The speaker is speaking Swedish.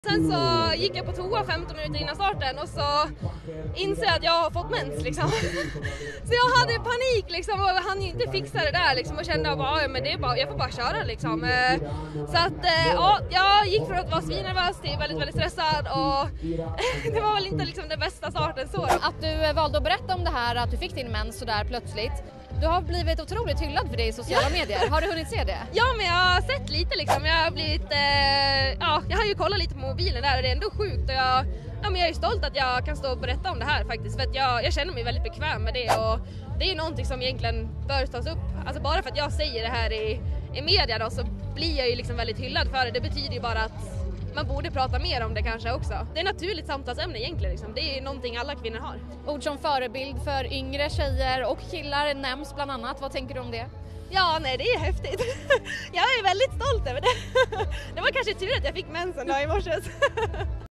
Sen så gick jag på toa 15 minuter innan starten och så insåg jag att jag har fått mens liksom. Så jag hade panik liksom och han inte fixa det där liksom och kände bara, ja, men det är bara, jag får bara köra liksom. Så att ja, jag gick från att vara svinnervös till väldigt, väldigt stressad och det var väl inte liksom den bästa starten så. Att du valde att berätta om det här, att du fick din mens så där plötsligt. Du har blivit otroligt hyllad för det i sociala medier. Har du hunnit se det? Ja, men jag har sett lite liksom. Jag har blivit, jag har ju kollat lite på mobilen där och det är ändå sjukt. Och jag är ju stolt att jag kan stå och berätta om det här faktiskt. För att jag känner mig väldigt bekväm med det och det är ju någonting som egentligen bör tas upp. Alltså bara för att jag säger det här i media då, så blir jag ju liksom väldigt hyllad för det. Det betyder ju bara att man borde prata mer om det kanske också. Det är ett naturligt samtalsämne egentligen liksom. Det är ju någonting alla kvinnor har. Ord som förebild för yngre tjejer och killar nämns bland annat. Vad tänker du om det? Ja, nej, det är häftigt. Jag är väldigt stolt över det. Det var kanske tur att jag fick mensen då i morse.